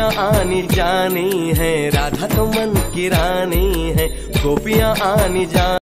आनी जानी है, राधा तो मन की रानी है, गोपियाँ आनी जानी।